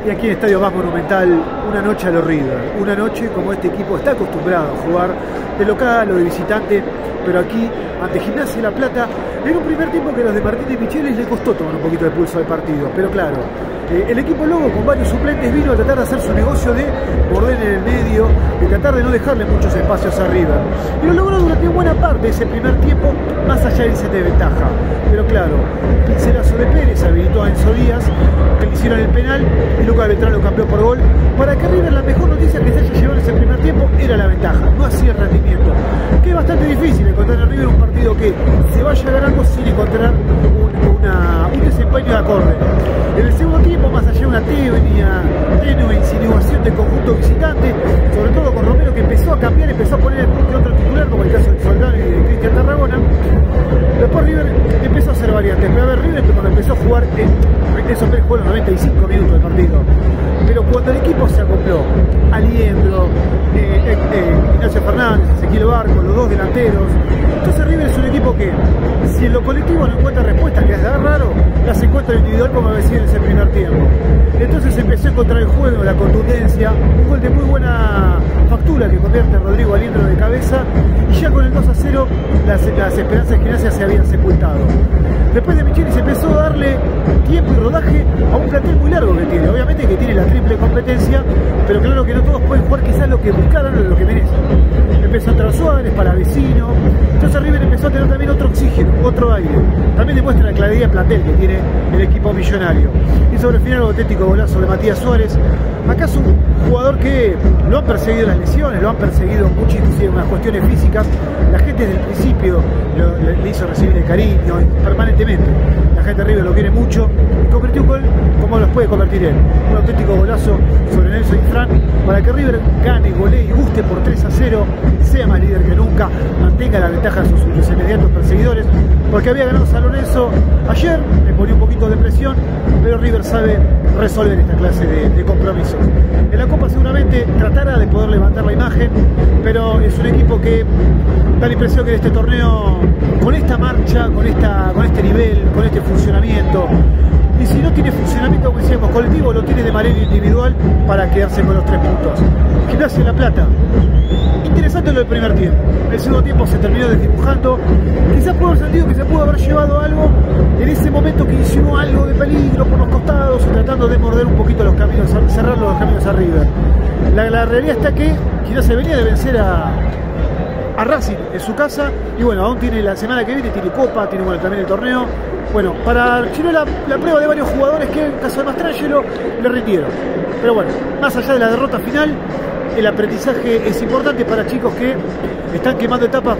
Y aquí en Estadio Más Monumental, una noche a lo River, una noche como este equipo está acostumbrado a jugar de local o de visitante, pero aquí, ante Gimnasia de La Plata, en un primer tiempo que los de Martín de Michelis le costó tomar un poquito de pulso al partido, pero claro, el equipo Lobo con varios suplentes vino a tratar de hacer su negocio de morder en el medio, de tratar de no dejarle muchos espacios a River, y lo logró durante buena parte de ese primer tiempo, más allá de irse de ventaja, pero claro, un pincelazo de Pérez habilitó a Enzo Díaz, que le hicieron el penal y Lucas Beltrán lo cambió por gol, para que River, la mejor noticia que se haya llevado en ese primer tiempo era la ventaja, no hacía el rendimiento, que es bastante difícil encontrar en River un partido que se vaya ganando sin encontrar un desempeño acorde. En el segundo tiempo, más allá de una tenue insinuación del conjunto visitante, sobre todo con Romero, que empezó a cambiar, empezó a poner el otro titular, como el caso de Soldado y de Cristian Tarragona. Después River empezó a hacer variantes, pero a ver, River cuando empezó a jugar, eso jugó los 95 minutos del partido, pero cuando el equipo se acopló, Aliendro, Ignacio Fernández, Ezequiel Barco, los dos delanteros, entonces River es un equipo que, si en lo colectivo no encuentra respuestas, que es raro, las encuentra en lo individual, como decía en ese primer tiempo. Entonces empezó a encontrar el juego, la contundencia, un gol de muy buena factura que convierte a Rodrigo Aliendro de cabeza, y ya con el 2-0 las esperanzas de Gimnasia se habían sepultado. Después de Michelis empezó a darle tiempo y rodaje a un plantel muy largo que tiene, obviamente que tiene la triple competencia, pero claro que no todos pueden jugar quizás lo que buscaron o lo que merecen. Empezó a entrar Suárez, para Vecino, entonces River empezó a tener también otro oxígeno, otro aire. También demuestra la claridad de plantel que tiene el equipo millonario. Y sobre el final, un auténtico golazo de Matías Suárez. Acá es un jugador que lo han perseguido las lesiones, lo han perseguido muchísimas unas cuestiones físicas. La gente desde el principio le hizo recibir el cariño permanentemente. La gente de River lo quiere mucho y convirtió un gol como los puede convertir él. Un auténtico golazo sobre Nelson Infran para que River gane, golee y guste por 3-0, sea más líder que nunca, mantenga la ventaja de sus inmediatos perseguidores, porque había ganado San Lorenzo ayer, le ponía un poquito de presión, pero River sabe resolver esta clase de compromisos. En la Copa seguramente tratará de poder levantar la imagen, pero es un equipo que da la impresión que en este torneo, con esta marcha, con este nivel, con este funcionamiento, y si no tiene funcionamiento, como decíamos, colectivo, lo tiene de manera individual para quedarse con los 3 puntos. Gimnasia de La Plata, interesante lo del primer tiempo. El segundo tiempo se terminó desdibujando. Quizás pudo haber sentido que se pudo haber llevado algo en ese momento que insinuó algo de peligro por los costados, tratando de morder un poquito los caminos, cerrar los caminos a River. La realidad está que Gimnasia venía de vencer a Racing en su casa, y bueno, aún tiene la semana que viene, tiene Copa, tiene también el torneo. Bueno, para Chile la prueba de varios jugadores que en el caso de Mastrangelo le rindieron. Pero bueno, más allá de la derrota final, el aprendizaje es importante para chicos que están quemando etapas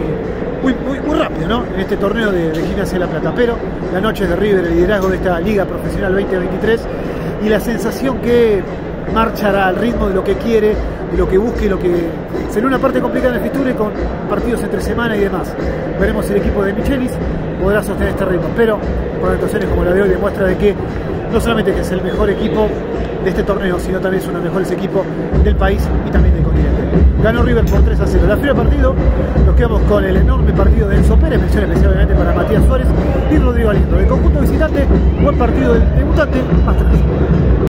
muy rápido, ¿no? En este torneo de Gimnasia de La Plata. Pero la noche de River, el liderazgo de esta Liga Profesional 2023 y la sensación que marchará al ritmo de lo que quiere, de lo que busque, lo que será una parte complicada en el Fiture con partidos entre semana y demás. Veremos si el equipo de Michelis podrá sostener este ritmo, pero con actuaciones como la de hoy demuestra de que no solamente que es el mejor equipo de este torneo, sino también es uno de los mejores equipos del país y también del continente. Ganó River por 3-0. La fría partido, nos quedamos con el enorme partido de Enzo Pérez, mención especialmente para Matías Suárez y Rodrigo Aliendro. El conjunto visitante, buen partido del debutante, más 3.